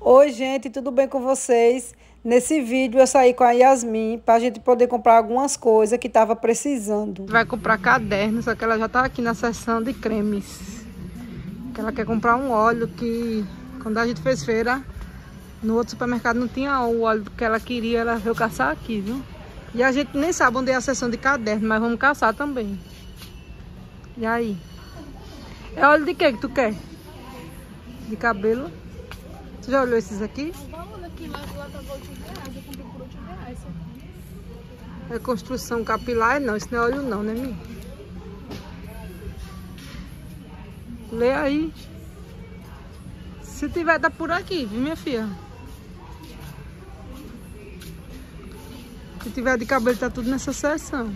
Oi, gente, tudo bem com vocês? Nesse vídeo eu saí com a Yasmin para a gente poder comprar algumas coisas que estava precisando. Vai comprar caderno, só que ela já está aqui na seção de cremes. Que ela quer comprar um óleo que, quando a gente fez feira, no outro supermercado não tinha o óleo que ela queria, ela veio caçar aqui, viu? E a gente nem sabe onde é a seção de caderno, mas vamos caçar também. E aí? É óleo de que tu quer? De cabelo? Você já olhou esses aqui? O valor aqui lá tava R$8, eu comprei por R$8. É construção capilar? Não, isso não é óleo não, né, minha? Lê aí. Se tiver, tá por aqui, viu, minha filha? Se tiver de cabelo, tá tudo nessa seção.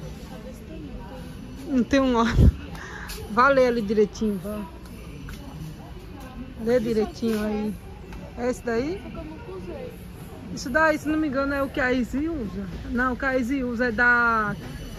Não tem um óleo. Vai ler ali direitinho, vai. Lê direitinho aí. É esse daí? Isso daí, se não me engano, é o que a Izzy usa. Não, o que a Izzy usa é da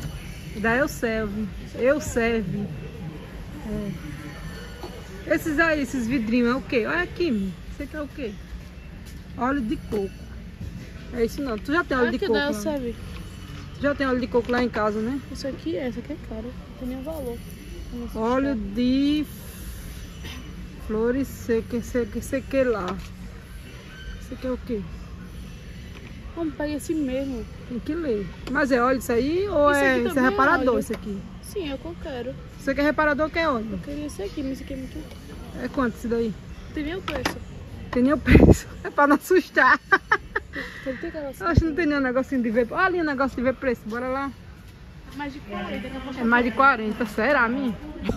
Euserve. É. Esses aí, esses vidrinhos, é o quê? Olha aqui, meu. Isso aqui é o quê? Óleo de coco. É isso não. Tu já tem óleo de coco? Da Euserve. Tu já tem óleo de coco lá em casa, né? Isso aqui é caro. Não tem nenhum valor. Óleo de flores secas lá. Isso aqui é o quê? Vamos pegar esse mesmo. Tem que ler. Mas é óleo isso aí ou Isso aqui isso é reparador, óleo. isso aqui? Sim, é o que eu quero. Isso aqui é reparador que é óleo? Eu queria esse aqui, mas esse aqui é muito... É quanto isso daí? Não tem nem o preço. Tem nem o preço. É pra não assustar. Eu Acho que não tem nenhum negocinho de ver. Olha ali o negócio de ver preço. Bora lá. Mais de 40. É mais de 40. Será, minha?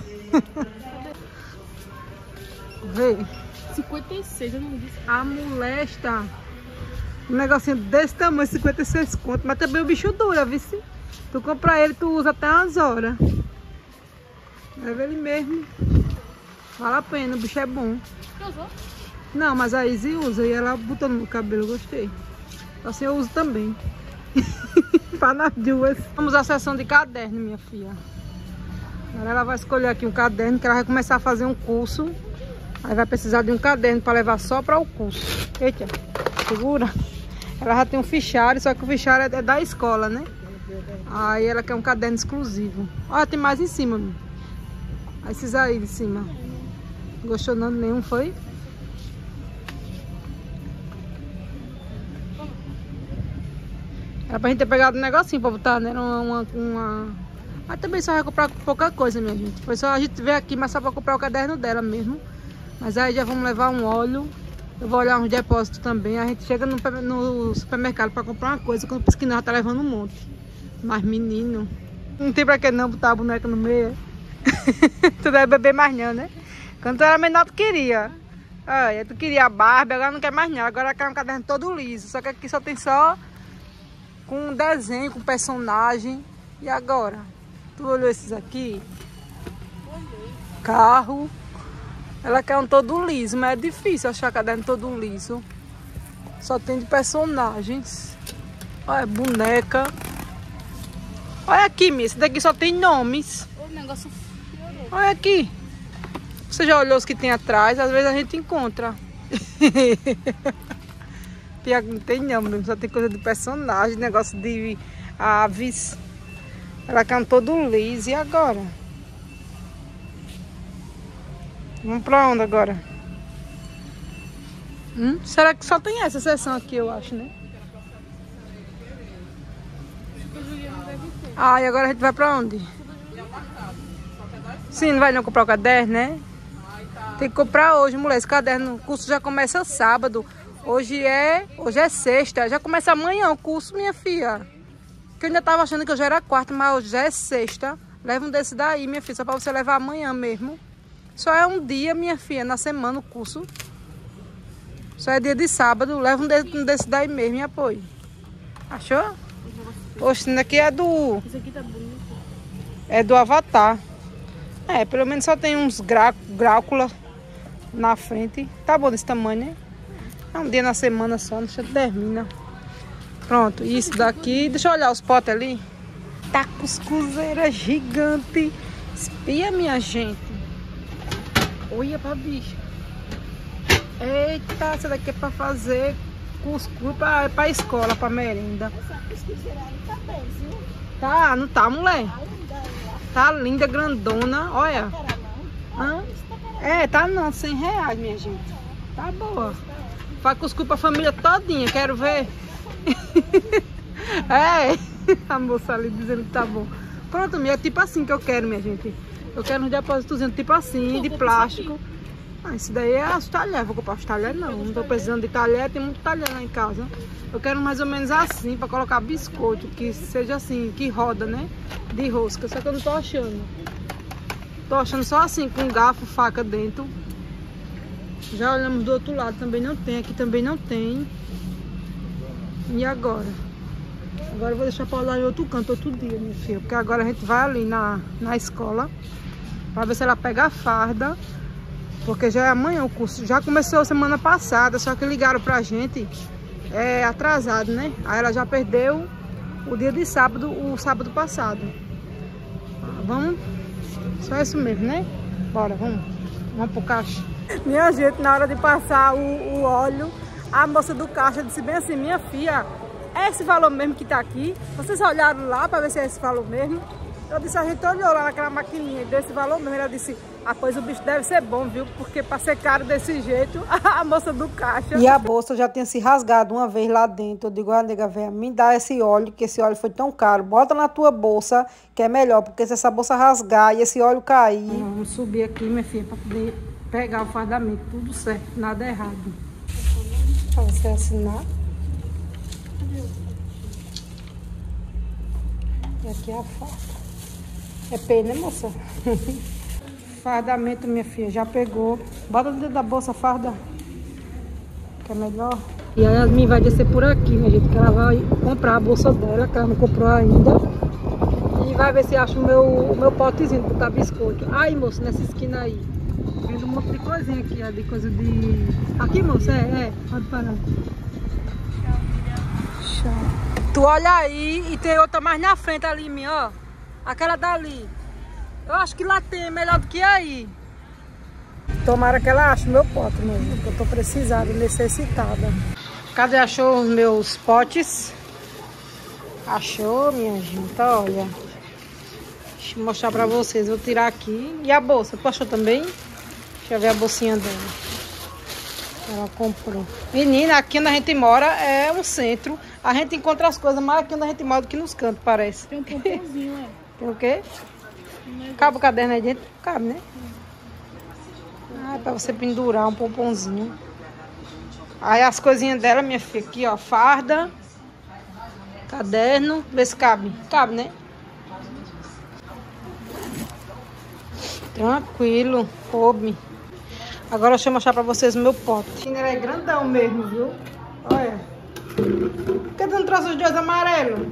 Vê. 56, eu não disse. A molesta. Um negocinho desse tamanho, 56 conto. Mas também o bicho dura, viu? Tu compra ele, tu usa até umas horas. Leva ele mesmo. Vale a pena, o bicho é bom. Você usou? Não, mas a Izzy usa e ela botou no cabelo, gostei. Assim eu uso também. Para nas duas. Vamos à seção de caderno, minha filha. Agora ela vai escolher aqui um caderno, que ela vai começar a fazer um curso. Aí vai precisar de um caderno para levar só para o curso. Eita, segura. Ela já tem um fichário, só que o fichário é da escola, né? Aí ela quer um caderno exclusivo. Olha, tem mais em cima, meu. Esses aí de cima. Gostou não de nenhum, foi? Era pra gente ter pegado um negocinho pra botar, né? Era uma... Mas também só vai comprar pouca coisa, minha gente. Foi só a gente ver aqui, mas só pra comprar o caderno dela mesmo. Mas aí já vamos levar um óleo. Eu vou olhar uns depósitos também. A gente chega no supermercado pra comprar uma coisa. Quando pensa que nós tá levando um monte. Mas menino, não tem pra que não botar a boneca no meio. Tu deve beber mais não, né? Quando tu era menor tu queria. Olha, tu queria a Barbie, agora não quer mais não. Agora quer um caderno todo liso. Só que aqui só tem só com desenho, com personagem. E agora? Tu olhou esses aqui? Olhei. Carro. Ela quer um todo liso, mas é difícil achar caderno todo liso. Só tem de personagens. Olha, boneca. Olha aqui, minha. Esse daqui só tem nomes. O negócio piorou. Olha aqui. Você já olhou os que tem atrás? Às vezes a gente encontra. Pior que não tem não, mesmo. Só tem coisa de personagem, negócio de aves. Ela quer um todo liso. E agora? Vamos pra onde agora? Será que só tem essa seção aqui, eu acho, né? Ah, e agora a gente vai pra onde? Sim, não vai não comprar o caderno, né? Tem que comprar hoje, mulher. Esse caderno, o curso já começa sábado. Hoje é sexta. Já começa amanhã o curso, minha filha. Que eu ainda tava achando que hoje era quarta, mas hoje já é sexta. Leva um desse daí, minha filha, só pra você levar amanhã mesmo. Só é um dia, minha filha, na semana o curso. Só é dia de sábado. Leva um desse daí mesmo e apoio. Achou? Oxe, esse daqui é do... Esse aqui tá bonito. É do Avatar. É, pelo menos só tem uns grácula na frente. Tá bom desse tamanho, né? É um dia na semana só, não sei se termina. Pronto, isso daqui. Deixa eu olhar os potes ali. Tá cuscuzeira gigante. Espia, minha gente. Olha pra bicha. Eita, essa daqui é pra fazer cuscuz pra escola, pra merenda. Essa cuscuzeira aí tá bem, viu? Tá, não tá, mulher? Tá linda ela. Tá linda, grandona, olha. Cara, não. Hã? É, tá não, R$100, minha gente. Tá boa. Faz cuscuz pra família todinha, quero ver. É, a moça ali dizendo que tá bom. Pronto, é tipo assim que eu quero, minha gente. Eu quero uns depósitos tipo assim, de plástico. Ah, isso daí é as talheres. Vou comprar os talheres não. Não tô precisando de talher, tem muito talher lá em casa. Eu quero mais ou menos assim, pra colocar biscoito, que seja assim, que roda, né? De rosca, só que eu não tô achando. Tô achando só assim, com garfo, faca dentro. Já olhamos do outro lado, também não tem. Aqui também não tem. E agora? Agora eu vou deixar pra olhar em outro canto, outro dia, minha filha. Porque agora a gente vai ali na escola pra ver se ela pega a farda. Porque já é amanhã o curso. Já começou semana passada, só que ligaram pra gente atrasado, né? Aí ela já perdeu o dia de sábado, o sábado passado. Vamos? Só isso mesmo, né? Bora, vamos. Vamos pro caixa. Minha gente, na hora de passar o óleo, a moça do caixa disse bem assim: minha filha, é esse valor mesmo que tá aqui? Vocês olharam lá pra ver se é esse valor mesmo? Eu disse, a gente olhou lá naquela maquininha desse valor mesmo. Ela disse, ah, pois o bicho deve ser bom, viu? Porque pra ser caro desse jeito, a moça do caixa. E a bolsa já tinha se rasgado uma vez lá dentro. Eu digo, ah, nega velha, me dá esse óleo, que esse óleo foi tão caro. Bota na tua bolsa, que é melhor, porque se essa bolsa rasgar e esse óleo cair... Vamos subir aqui, minha filha, pra poder pegar o fardamento. Tudo certo, nada errado. Pra você assinar. E aqui é a farda. É P, né, moça? Fardamento, minha filha, já pegou. Bota dentro da bolsa, farda. Que é melhor. E a Yasmin vai descer por aqui, minha gente, que ela vai comprar a bolsa dela, que ela não comprou ainda. E vai ver se acha o meu potezinho pra botar biscoito. Aí, moça, nessa esquina aí. Vendo um monte de coisinha aqui, ó, de coisa de... Aqui, moça, pode parar. Tchau. Tu olha aí e tem outra mais na frente ali, minha, ó. Aquela dali. Eu acho que lá tem melhor do que aí. Tomara que ela ache o meu pote mesmo, porque eu tô precisada, necessitada. Cadê? Achou os meus potes? Achou, minha gente, olha. Deixa eu mostrar pra vocês. Vou tirar aqui. E a bolsa? Tu achou também? Deixa eu ver a bolsinha dela. Ela comprou. Menina, aqui onde a gente mora é um centro. A gente encontra as coisas mais aqui onde a gente mora do que nos cantos, parece. Tem um pomponzinho, Tem o quê? Cabe o caderno aí dentro? Cabe, né? Ah, é pra você pendurar um pomponzinho. Aí as coisinhas dela, minha filha, aqui, ó. Farda. Caderno. Vê se cabe. Cabe, né? Tranquilo. Coube. Agora deixa eu mostrar pra vocês o meu pote. Ele é grandão mesmo, viu? Olha. Por que tu não trouxe os dois amarelos?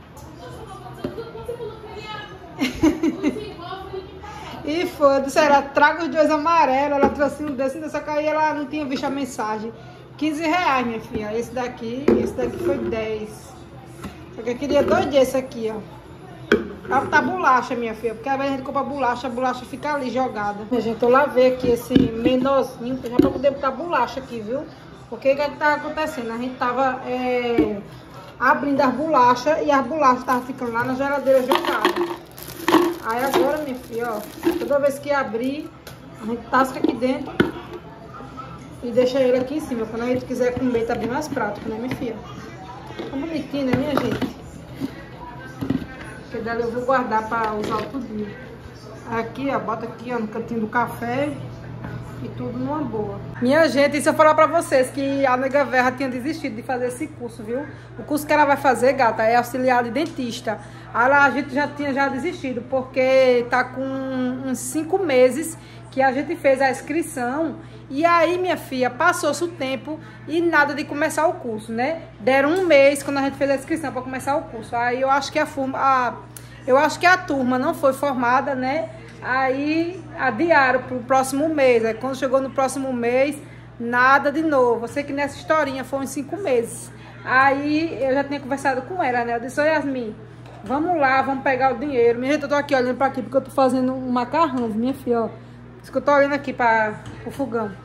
E foda-se, ela traga os dois amarelos. Ela trouxe um desse, só que aí ela não tinha visto a mensagem. R$15, minha filha. Esse daqui foi 10. Só que eu queria 2 desses aqui, ó. Pra botar bolacha, minha filha. Porque às vezes a gente compra bolacha, a bolacha fica ali jogada. Minha gente, eu lavei aqui esse menorzinho, já pra poder botar bolacha aqui, viu? Porque o que tava acontecendo? A gente tava abrindo as bolachas e as bolachas estavam ficando lá na geladeira jogadas. Aí agora, minha filha, ó, toda vez que abrir, a gente tasca aqui dentro e deixa ele aqui em cima. Quando a gente quiser comer, tá bem mais prático, né, minha filha? Tá bonitinho, né, minha gente? Porque dela eu vou guardar pra usar outro dia. Aqui, ó, bota aqui, ó, no cantinho do café. E tudo numa boa. Minha gente, e se eu falar pra vocês que a nega Verra tinha desistido de fazer esse curso, viu? O curso que ela vai fazer, gata, é auxiliar de dentista. A gente já tinha desistido, porque tá com uns 5 meses que a gente fez a inscrição. E aí, minha filha, passou-se o tempo e nada de começar o curso, né? Deram 1 mês quando a gente fez a inscrição pra começar o curso. Aí eu acho que a turma não foi formada, né? Aí adiaram pro próximo mês. Aí quando chegou no próximo mês, nada de novo. Eu sei que nessa historinha foi uns 5 meses. Aí eu já tinha conversado com ela, né? Eu disse, ô Yasmin, vamos lá, vamos pegar o dinheiro. Minha gente, eu tô aqui olhando pra aqui porque eu tô fazendo um macarrão, minha filha, ó. Isso que eu tô olhando aqui para o fogão.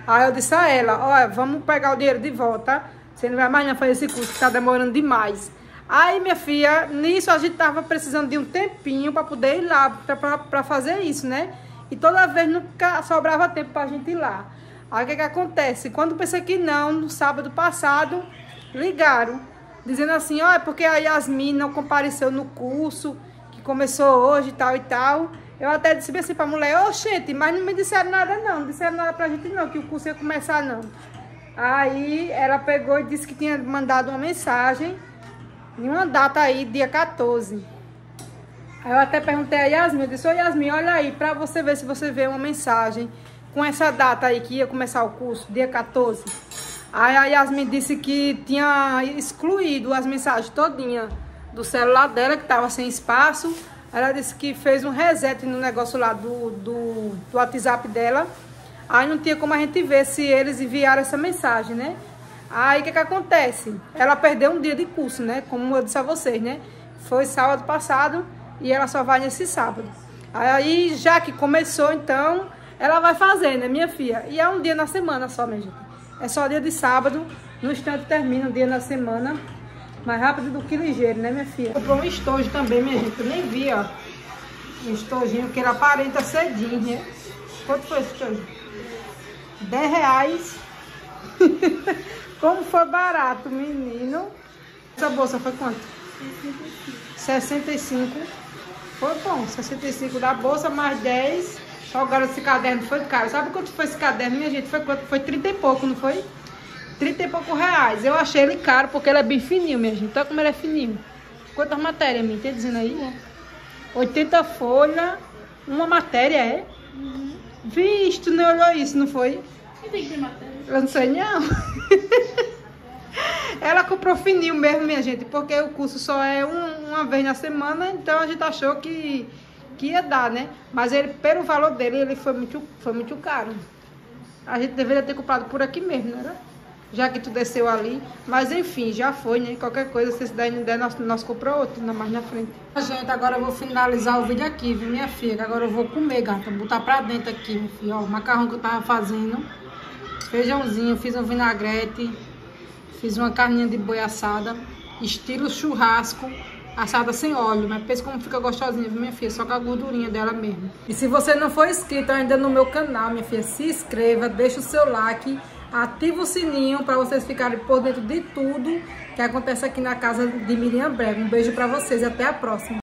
Aí eu disse a ela, olha, vamos pegar o dinheiro de volta. Você não vai mais não fazer esse curso, que tá demorando demais. Aí, minha filha, nisso a gente tava precisando de um tempinho para poder ir lá, para fazer isso, né? E toda vez nunca sobrava tempo pra gente ir lá. Aí, o que acontece? Quando pensei que não, no sábado passado, ligaram, dizendo assim, ó, é porque a Yasmin não compareceu no curso, que começou hoje e tal e tal. Eu até disse assim pra mulher, ô, gente, mas não me disseram nada não, não disseram nada pra gente não, que o curso ia começar não. Aí, ela pegou e disse que tinha mandado uma mensagem, em uma data aí, dia 14. Aí eu até perguntei a Yasmin, eu disse, ô Yasmin, olha aí, pra você ver se você vê uma mensagem com essa data aí que ia começar o curso, dia 14. Aí a Yasmin disse que tinha excluído as mensagens todinha do celular dela, que tava sem espaço. Ela disse que fez um reset no negócio lá do WhatsApp dela. Aí não tinha como a gente ver se eles enviaram essa mensagem, né? Aí o que acontece? Ela perdeu um dia de curso, né? Como eu disse a vocês, né? Foi sábado passado e ela só vai nesse sábado. Aí já que começou, então, ela vai fazer, né, minha filha? E é um dia na semana só, minha gente. É só dia de sábado, no instante termina um dia na semana. Mais rápido do que ligeiro, né, minha filha? Comprou um estojo também, minha gente. Eu nem vi, ó. Um estojinho que ele aparenta cedinho, né? Quanto foi esse estojo? R$10. Como foi barato, menino. Essa bolsa foi quanto? 65. Foi bom, 65 da bolsa, mais 10. Só agora esse caderno foi caro. Sabe quanto foi esse caderno, minha gente? Foi quanto? Foi 30 e pouco, não foi? 30 e pouco reais. Eu achei ele caro porque ele é bem fininho, minha gente. Olha como ele é fininho. Quantas matérias, minha? Tá dizendo aí? 80 folhas. Uma matéria, é? Uhum. Vixe, tu não olhou isso, não foi? E tem que ter matéria? Eu não sei, não. Ela comprou fininho mesmo, minha gente, porque o curso só é uma vez na semana, então a gente achou que ia dar, né? Mas ele, pelo valor dele, ele foi muito caro. A gente deveria ter comprado por aqui mesmo, né? Já que tu desceu ali. Mas enfim, já foi, né? Qualquer coisa, se esse daí não der, nós compramos outro, ainda mais na frente. Gente, agora eu vou finalizar o vídeo aqui, viu, minha filha? Agora eu vou comer, gata. Vou botar pra dentro aqui, minha filha. Ó, o macarrão que eu tava fazendo. Feijãozinho, fiz um vinagrete. Fiz uma carninha de boi assada. Estilo churrasco. Assada sem óleo, mas pensa como fica gostosinha, viu, minha filha? Só com a gordurinha dela mesmo. E se você não for inscrito ainda no meu canal, minha filha, se inscreva, deixa o seu like, ativa o sininho para vocês ficarem por dentro de tudo que acontece aqui na casa de Miriam Brega. Um beijo para vocês e até a próxima.